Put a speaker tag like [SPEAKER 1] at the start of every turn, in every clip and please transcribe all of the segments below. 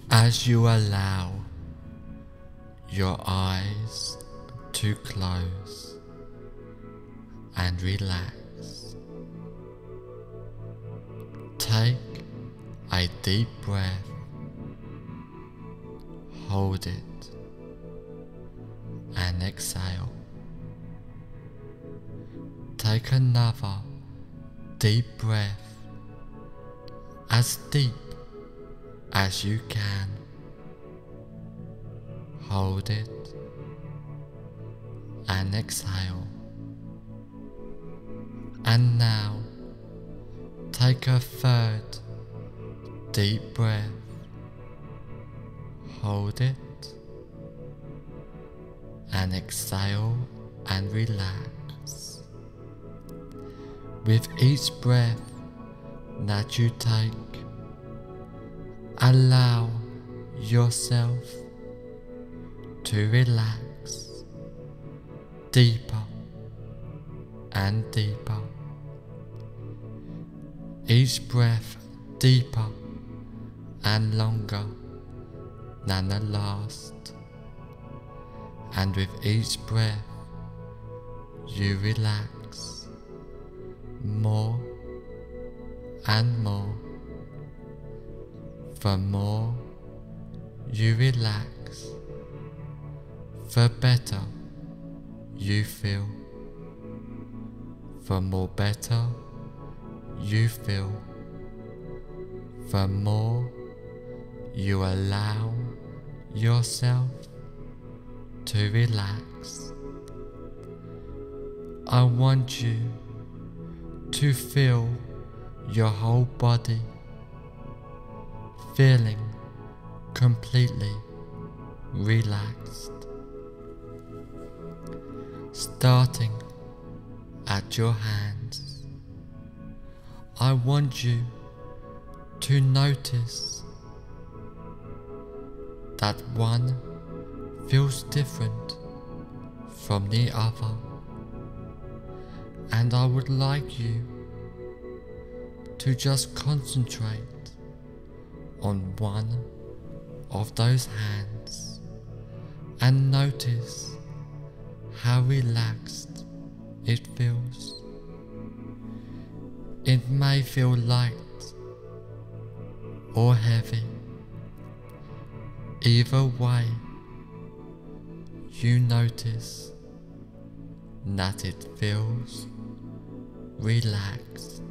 [SPEAKER 1] As you allow your eyes to close and relax, take a deep breath, hold it, and exhale. Take another deep breath, as deep as you can. Hold it and exhale. And now take a third deep breath. Hold it and exhale and relax. With each breath that you take, allow yourself to relax deeper and deeper. Each breath deeper and longer than the last, and with each breath you relax more and more. The more you relax, the better you feel. The more better you feel, the more you allow yourself to relax. I want you to feel your whole body feeling completely relaxed, starting at your hands. I want you to notice that one feels different from the other, and I would like you to just concentrate on one of those hands and notice how relaxed it feels. It may feel light or heavy. Either way, you notice that it feels relaxed.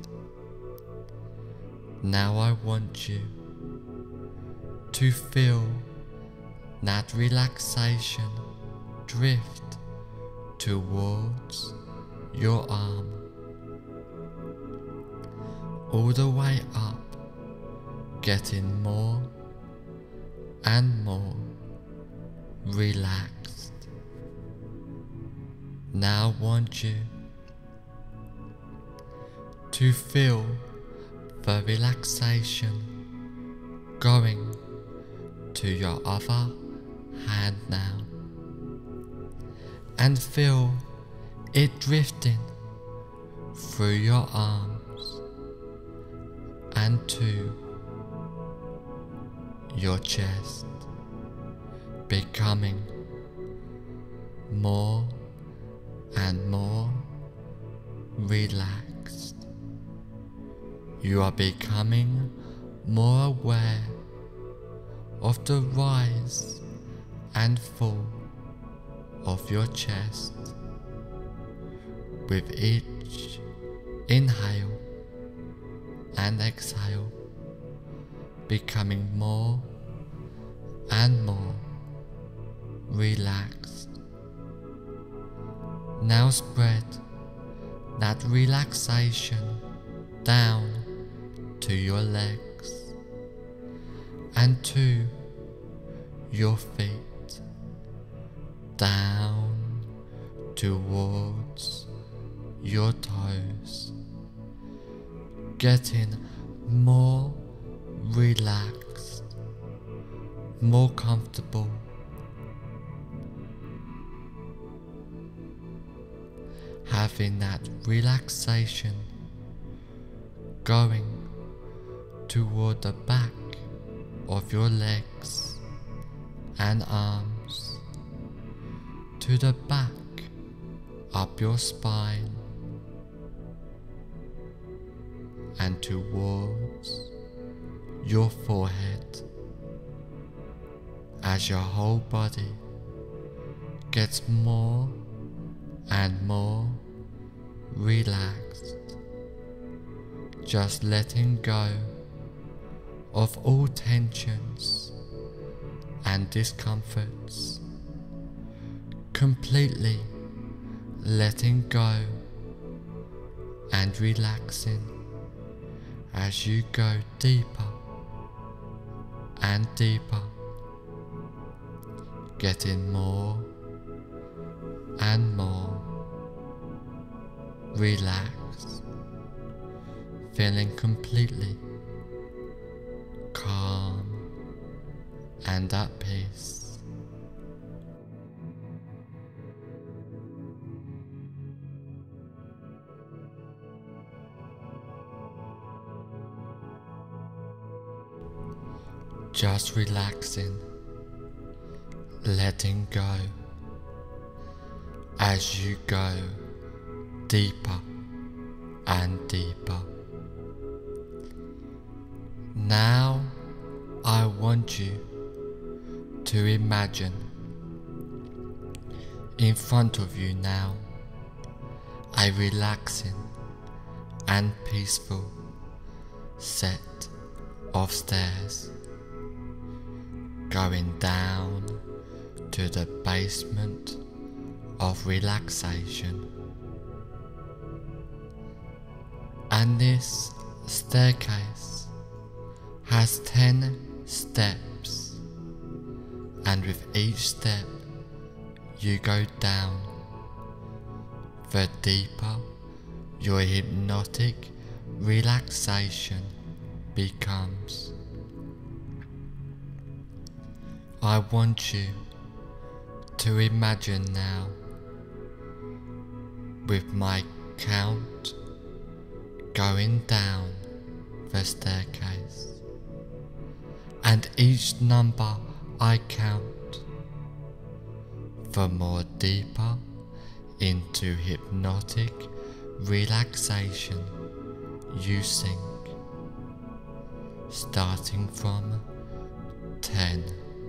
[SPEAKER 1] Now I want you to feel that relaxation drift towards your arm, all the way up, getting more and more relaxed. Now I want you to feel the relaxation going to your other hand now, and feel it drifting through your arms and to your chest, becoming more and more relaxed. You are becoming more aware of the rise and fall of your chest with each inhale and exhale, becoming more and more relaxed. Now spread that relaxation down to your legs and to your feet, down towards your toes, getting more relaxed, more comfortable. Having that relaxation going toward the back of your legs and arms to the back up your spine and towards your forehead as your whole body gets more and more relaxed, just letting go of all tensions and discomforts, completely letting go and relaxing as you go deeper and deeper, getting more and more relaxed, feeling completely calm and at peace. Just relaxing, letting go as you go deeper and deeper. Now I want you to imagine in front of you now a relaxing and peaceful set of stairs going down to the basement of relaxation. And this staircase has 10 steps, and with each step you go down, the deeper your hypnotic relaxation becomes. I want you to imagine now, with my count going down the staircase, and each number I count, the more deeper into hypnotic relaxation you sink, starting from 10,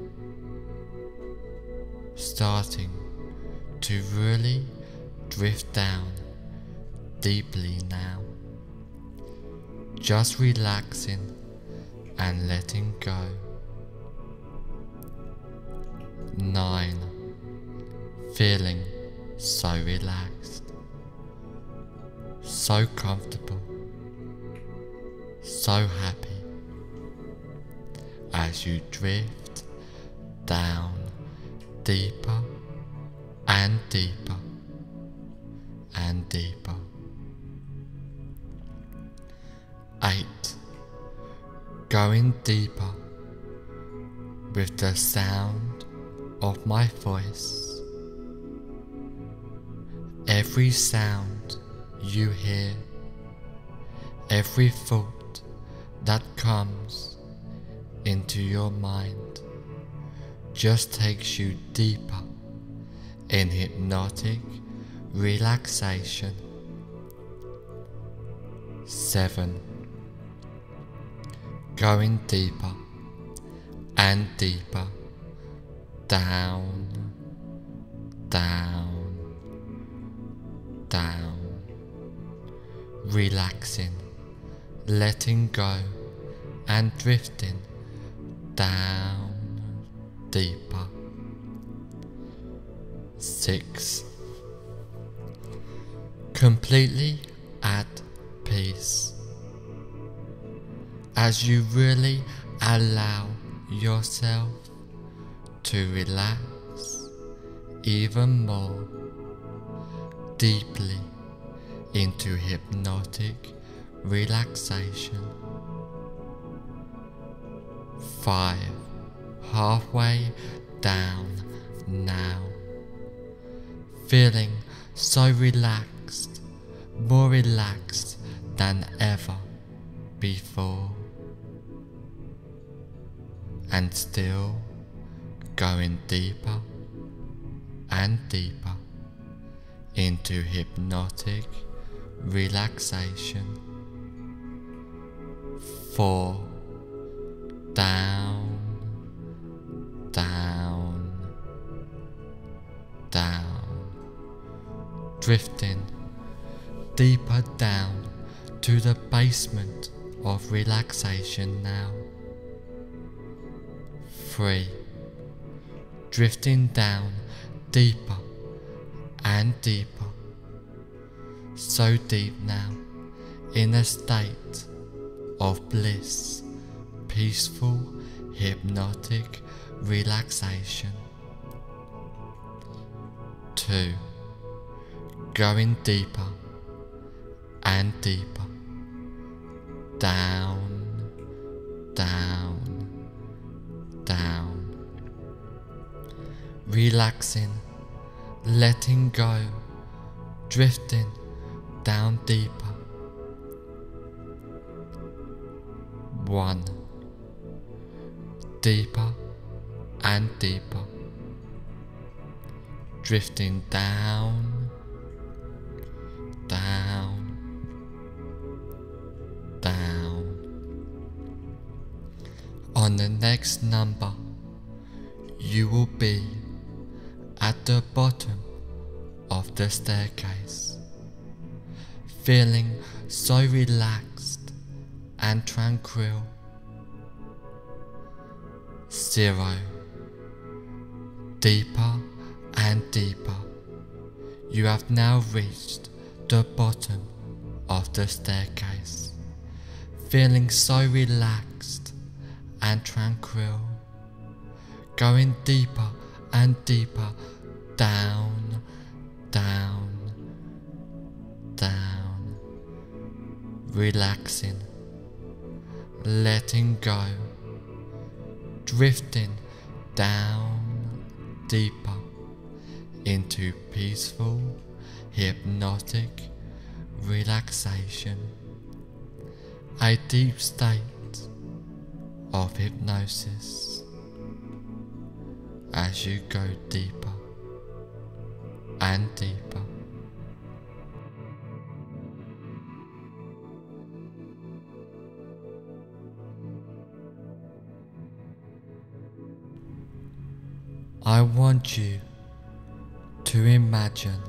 [SPEAKER 1] starting to really drift down deeply now, just relaxing and letting go. 9, feeling so relaxed, so comfortable, so happy as you drift down deeper and deeper and deeper. 8, going deeper with the sound of my voice. Every sound you hear, every thought that comes into your mind just takes you deeper in hypnotic relaxation. 7, going deeper and deeper, down, down, down, relaxing, letting go and drifting down deeper. 6, completely at peace as you really allow yourself to relax even more deeply into hypnotic relaxation. 5, halfway down now, feeling so relaxed, more relaxed than ever before. relaxation. 4. Down, down, down, drifting deeper down to the basement of relaxation now. 3. Drifting down deeper and deeper, so deep now, in a state of bliss, peaceful, hypnotic relaxation. 2. Going deeper and deeper, down, down, down, relaxing, letting go, drifting down deeper. 1. Deeper and deeper, drifting down, down, down. On the next number, you will be at the bottom of the staircase, feeling so relaxed and tranquil. 0. Deeper and deeper, you have now reached the bottom of the staircase, feeling so relaxed and tranquil, going deeper and deeper, down, down, down, relaxing, letting go, drifting down deeper into peaceful, hypnotic relaxation, a deep state of hypnosis as you go deeper and deeper. I want you to imagine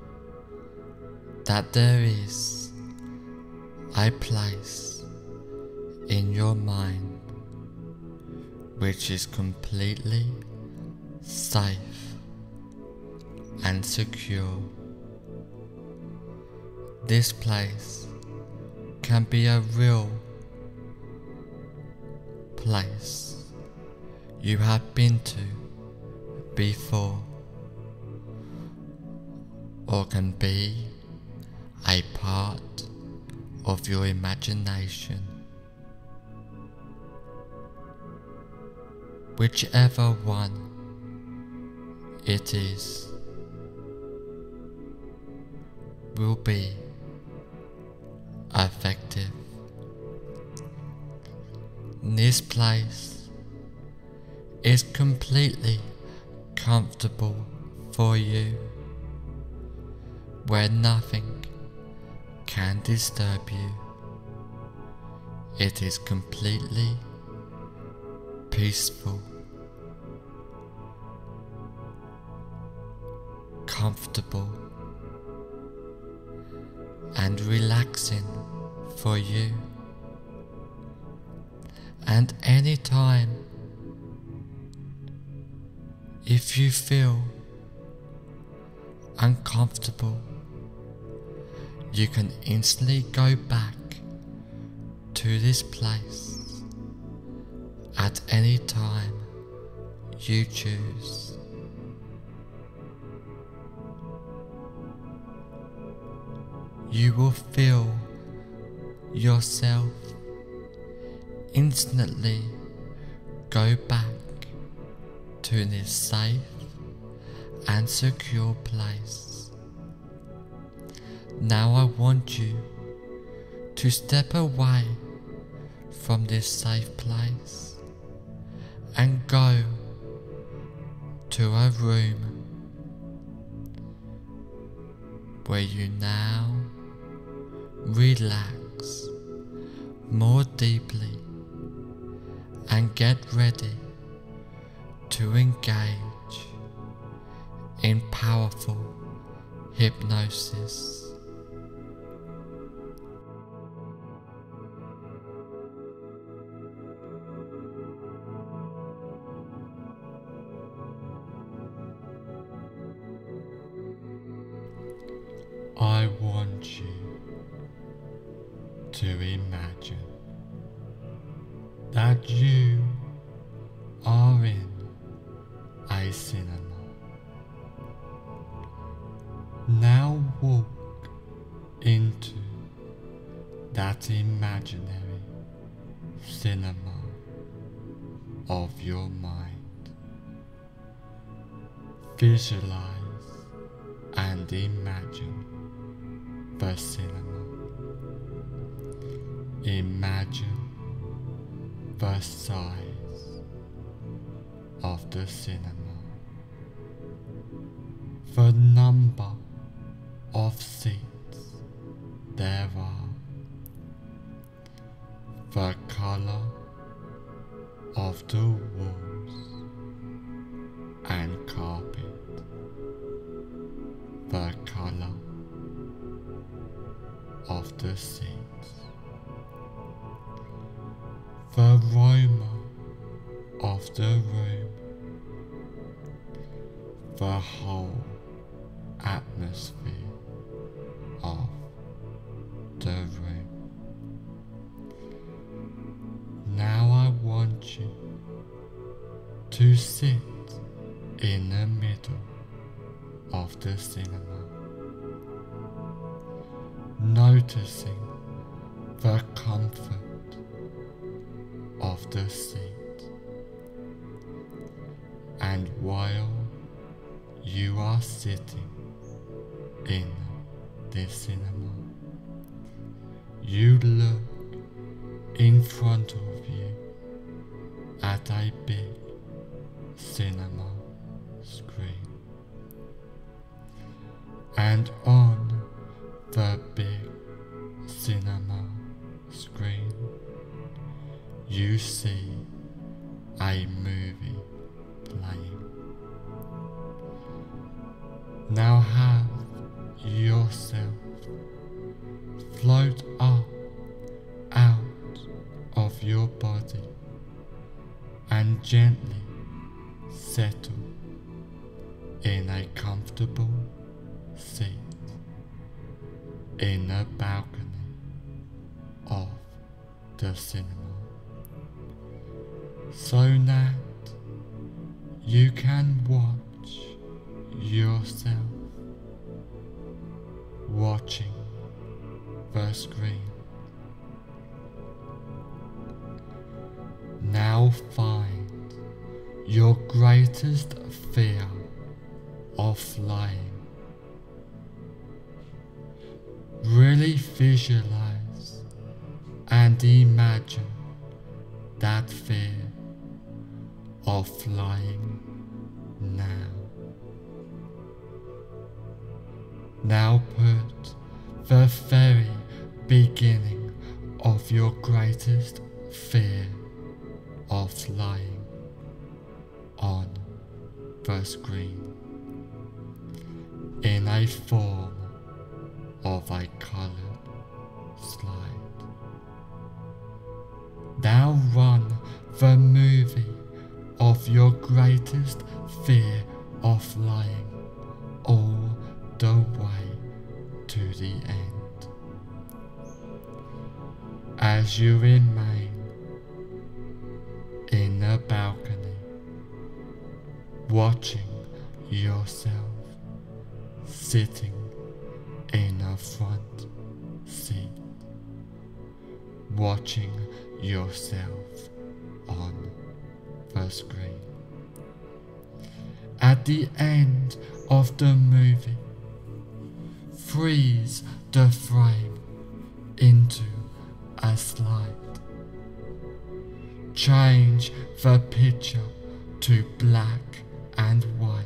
[SPEAKER 1] that there is a place in your mind which is completely safe and secure. This place can be a real place you have been to before, or can be a part of your imagination. Whichever one it is will be effective. This place is completely comfortable for you, where nothing can disturb you. It is completely peaceful, comfortable, and relaxing for you. And anytime, if you feel uncomfortable, you can instantly go back to this place at any time you choose. You will feel yourself instantly go back to this safe and secure place. Now I want you to step away from this safe place and go to a room where you now relax more deeply and get ready to engage in powerful hypnosis. I want you to imagine that you are in a cinema. Now walk into that imaginary cinema of your mind. Visualize and imagine the cinema. Imagine the size of the cinema, the number of seats there are, the color of the walls and carpet, the color of the seats, the aroma of the room, the whole atmosphere of the room. Now I want you to sit in the middle of the cinema, noticing the comfort of the seat, and while you are sitting in the cinema, you look in front of you at a big cinema screen, and on the big cinema screen you see a movie playing. Now have yourself float up out of your body and gently settle in a comfortable seat in the balcony of the cinema, so that you can watch yourself watching the screen. Now find your greatest fear of flying. Really visualize and imagine that fear of flying now. Now put the very beginning of your greatest fear of flying on the screen in a form of a colored slide. Now run the movie of your greatest fear of flying all the way to the end. As you remain in the balcony, watching yourself sitting in a front seat, watching yourself on the screen. At the end of the movie, freeze the frame into a slide. Change the picture to black and white,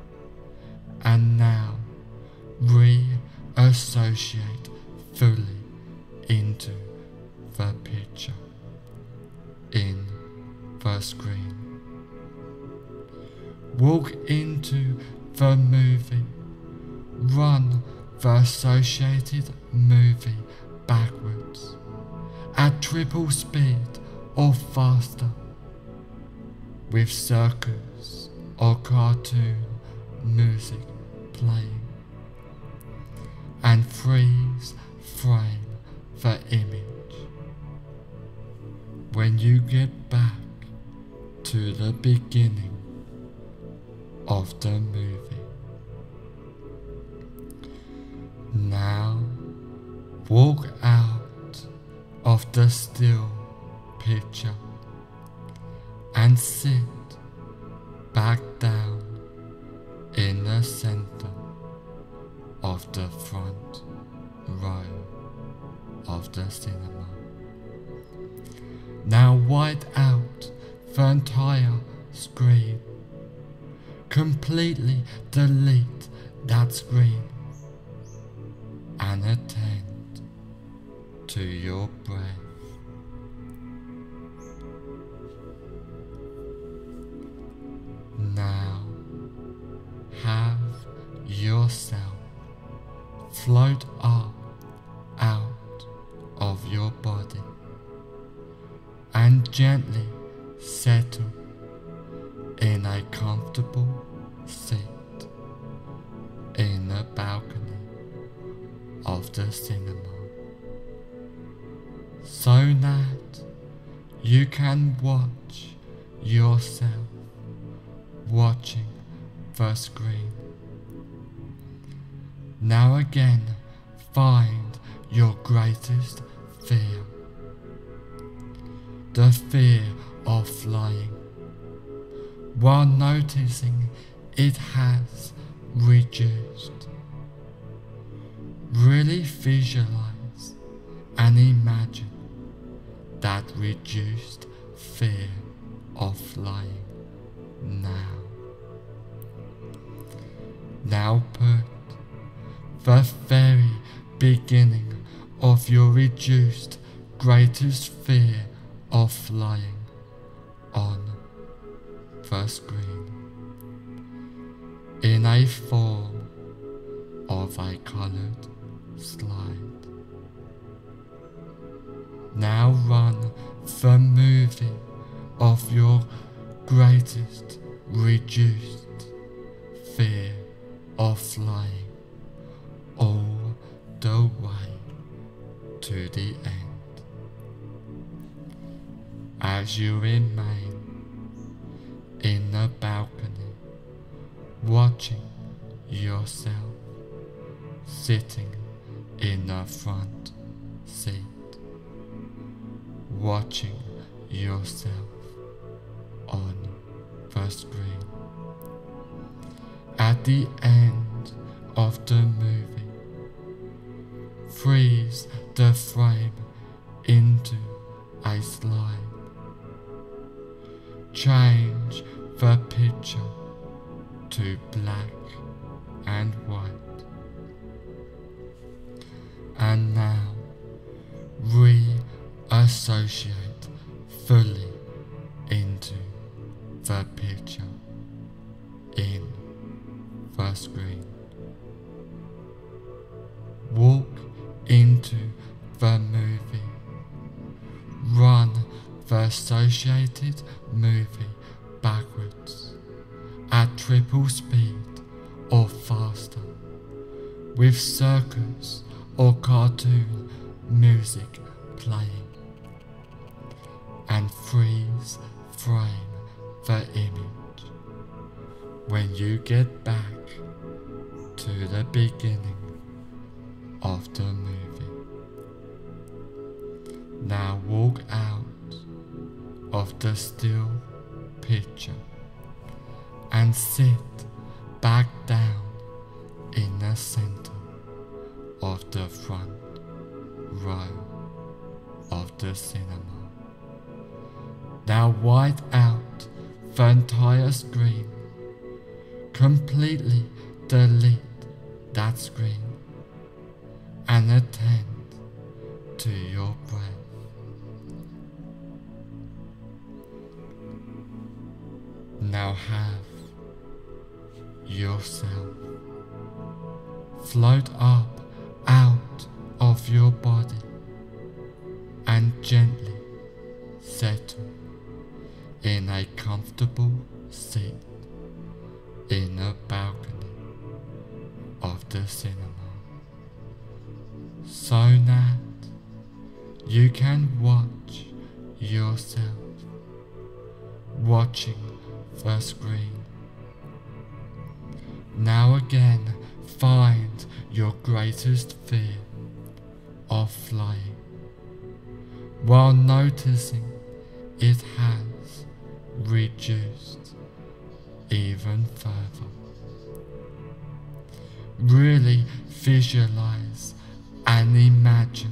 [SPEAKER 1] and now reassociate fully into the picture in the screen. Walk into the movie. Run the associated movie backwards at triple speed or faster, with circus or cartoon music playing, and freeze frame the image. When you get back to the beginning of the movie. Now walk out of the still picture and sit back down in the center of the front row of the cinema. Now white out the entire screen. Completely delete that screen and attend to your breath. Now have yourself float up out of your body and gently settle in a comfortable seat in the balcony of the cinema, so that you can watch yourself watching the screen. Now again, find your greatest fear, the fear of flying, while noticing it has reduced. Really visualize and imagine that reduced fear of flying now. Now put the very beginning of your reduced greatest fear of flying on the screen in a form of a colored slide. Now run the movie of your greatest reduced fear of flying all the way to the end, as you remain in the balcony watching yourself sitting in the front seat, watching yourself on the screen. At the end of the movie, freeze the frame into a slide. Change the picture to black and white. And now reassociate fully into the picture in the screen. Walk into the movie. Run the associated movie backwards at triple speed or faster, with circus or cartoon music playing, and freeze frame the image. When you get back to the beginning of the movie. Now walk out of the still picture and sit back down in the center of the front row of the cinema. Now white out the entire screen. Completely delete that screen and attend to your Now have yourself float up out of your body and gently settle in a comfortable seat in a balcony of the cinema, so that you can watch yourself watching the screen. Now again, find your greatest fear of flying, while noticing it has reduced even further. Really visualize and imagine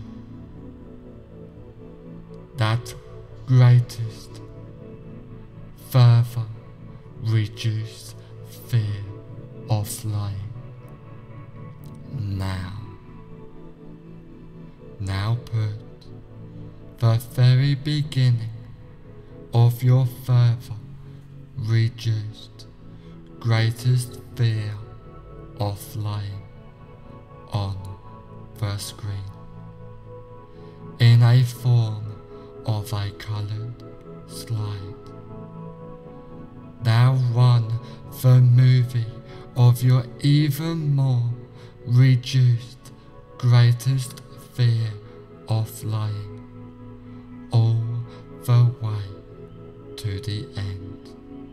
[SPEAKER 1] that greatest, further reduced fear of flying. Now put the very beginning of your further reduced greatest fear of flying on the screen in a form of a coloured slide. Now run the movie of your even more reduced greatest fear of flying all the way to the end.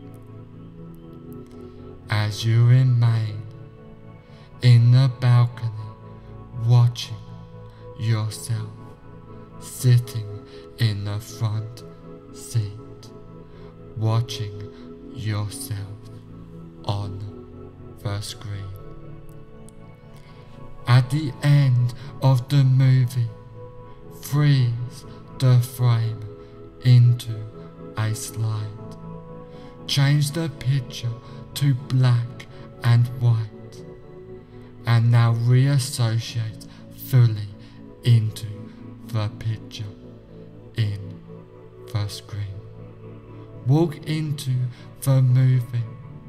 [SPEAKER 1] As you remain in the balcony watching yourself sitting in the front seat, watching yourself on the screen. At the end of the movie, freeze the frame into a slide. Change the picture to black and white, and now reassociate fully into the picture in the screen. Walk into the movie.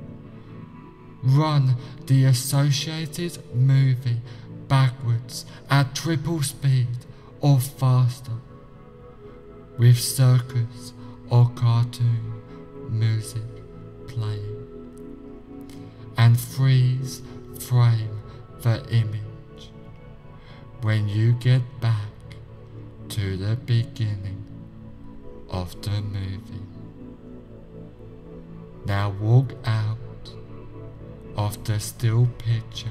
[SPEAKER 1] Run the associated movie backwards at triple speed or faster, with circus or cartoon music playing, and freeze frame the image when you get back to the beginning of the movie. Now walk out of the still picture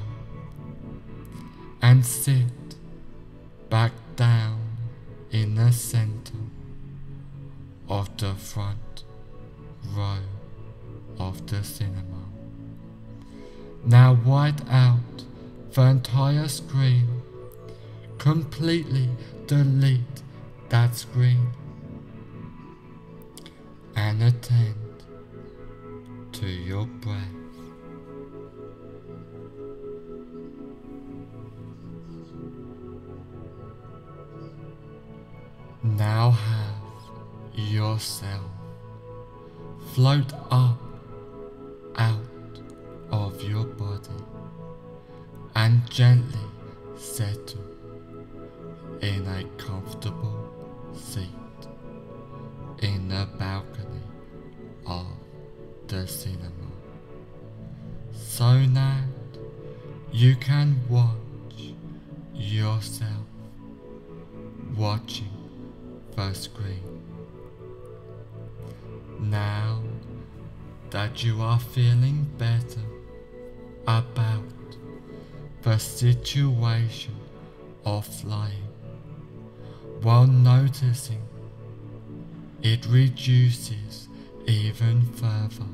[SPEAKER 1] and sit back down in the center of the front row of the cinema. Now white out the entire screen. Completely delete that screen and attend to your breath. Now have yourself float up out of your body and gently settle in a comfortable seat in the balcony of the cinema, so that you can watch yourself watching the screen. Now that you are feeling better about the situation of flying, while noticing it reduces even further,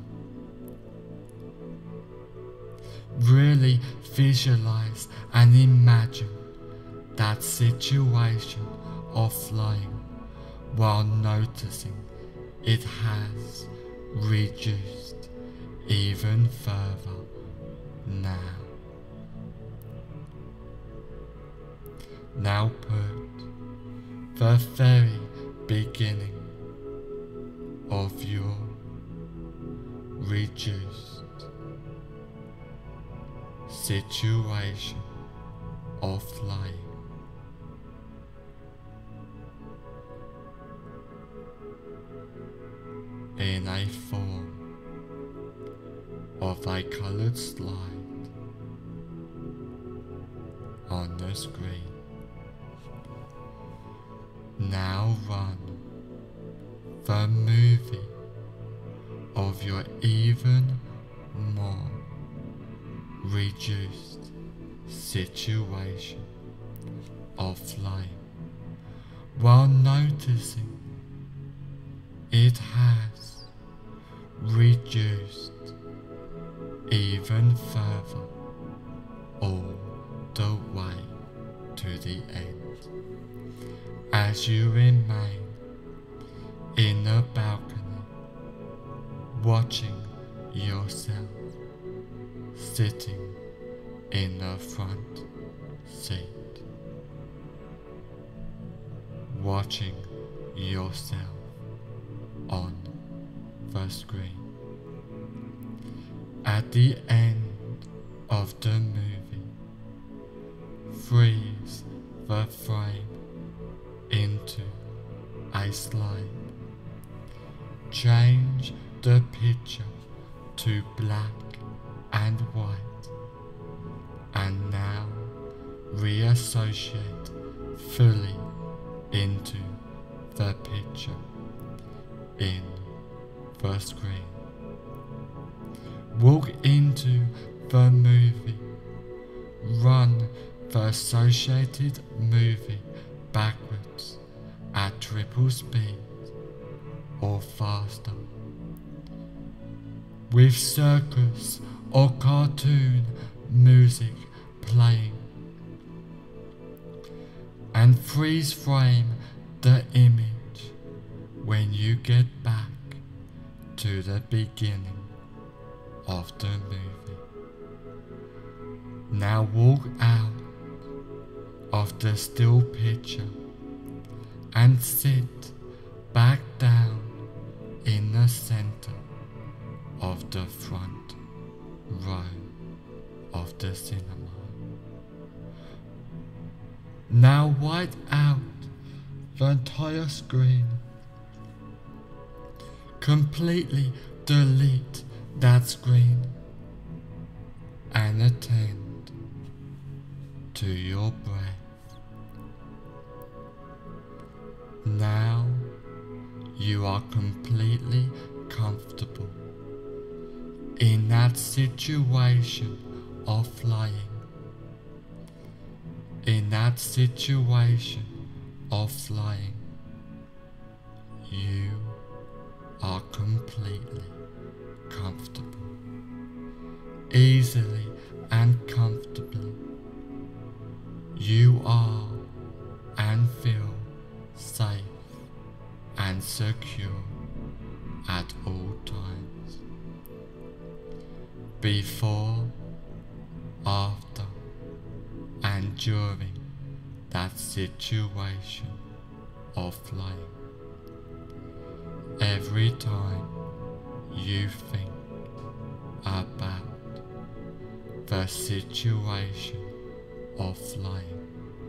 [SPEAKER 1] really visualize and imagine that situation of flying, while noticing it has reduced even further now. Now put the very beginning of your reduced situation of flying. In a form of a colored slide on the screen. Now run the movie of your even more reduced situation of flying while noticing it has reduced even further all the way to the end as you remain in the balcony watching yourself sitting in the front seat, watching yourself on the screen. At the end of the movie, freeze the frame into a slide. Change the picture to black and white, and now reassociate fully into the picture in the screen. Walk into the movie. Run the associated movie backwards at triple speed or faster, with circus or cartoon music playing, and freeze frame the image when you get back to the beginning of the movie. Now walk out of the still picture and sit back down in the center of the front row of the cinema. Now white out the entire screen. Completely delete that screen and attend to your breath. Now you are completely comfortable in that situation of flying. In that situation of flying, you are completely comfortable. Easily and comfortably, you are and feel safe and secure at all times. Before, after, and during that situation of flying. Every time you think about the situation of flying,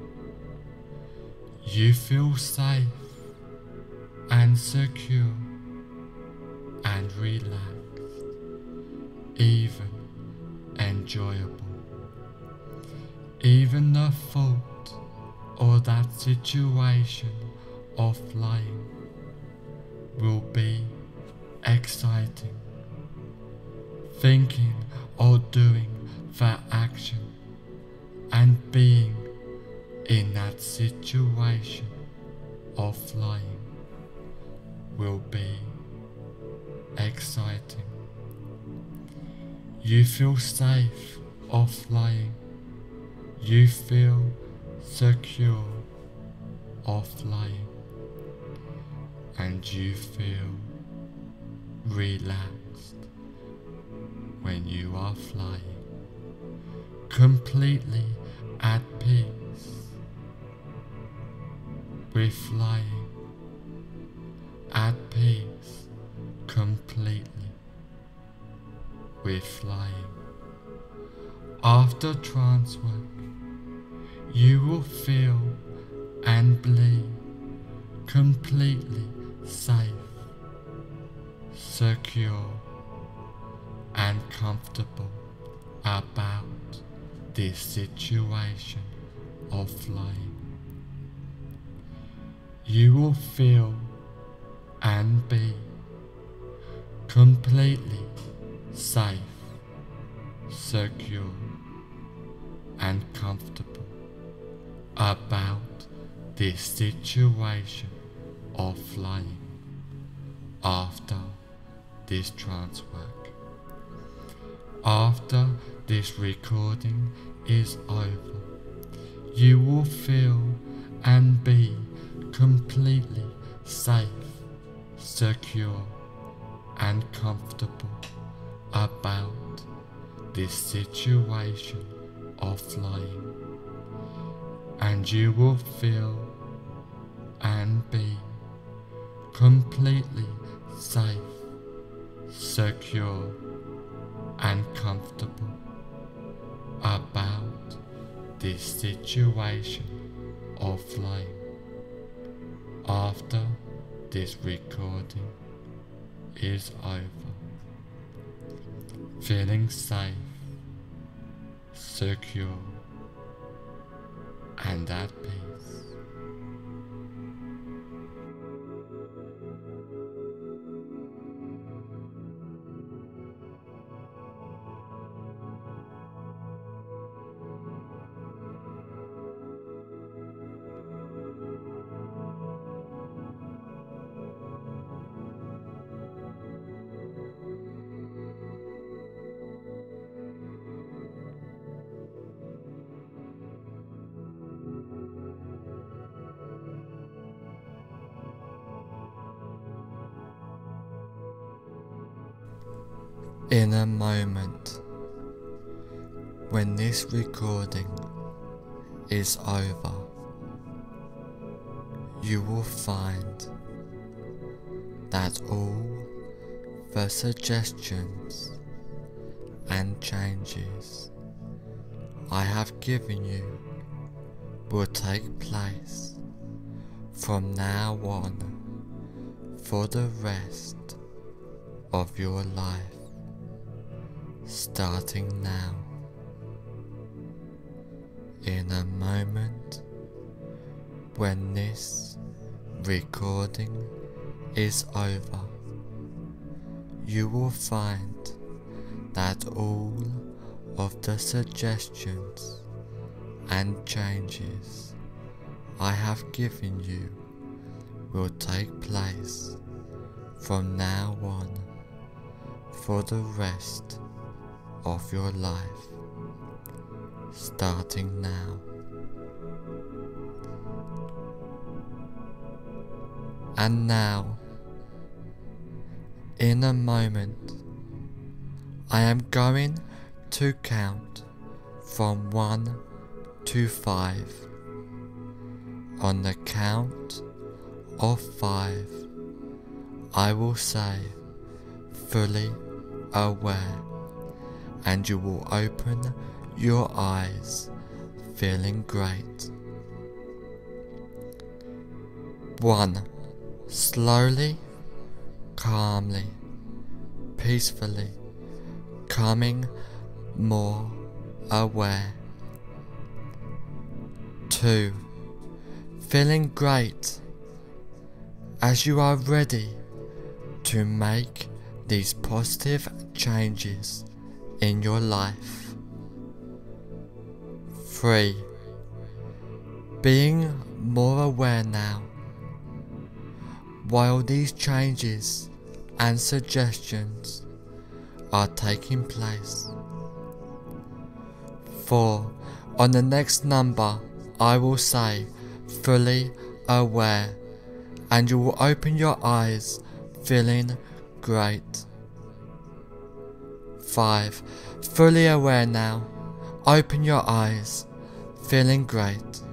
[SPEAKER 1] you feel safe and secure and relaxed, even enjoyable. Even the thought or that situation of flying will be exciting. Thinking or doing the action and being in that situation of flying will be exciting. You feel safe of flying. You feel secure of flying, and you feel relaxed when you are flying, completely at peace with flying, at peace completely with flying. After trance work, you will feel and be completely safe, secure, and comfortable about this situation of flying. You will feel and be completely safe, secure, and comfortable about this situation of flying after this trance work. After this recording is over, you will feel and be completely safe, secure, and comfortable about this situation of flying, and you will feel and be completely safe, secure, and comfortable about this situation of flying after this recording is over. Feeling safe, secure, and at peace. In a moment, when this recording is over, you will find that all the suggestions and changes I have given you will take place from now on for the rest of your life. Starting now. In a moment, when this recording is over, you will find that all of the suggestions and changes I have given you will take place from now on for the rest of your life, starting now. And now, in a moment, I am going to count from 1 to 5. On the count of 5, I will say, fully aware, and you will open your eyes feeling great. 1. Slowly, calmly, peacefully, coming more aware. 2. Feeling great as you are ready to make these positive changes in your life. 3. Being more aware now while these changes and suggestions are taking place. 4. On the next number, I will say fully aware, and you will open your eyes feeling great. 5. Fully aware now. Open your eyes, feeling great.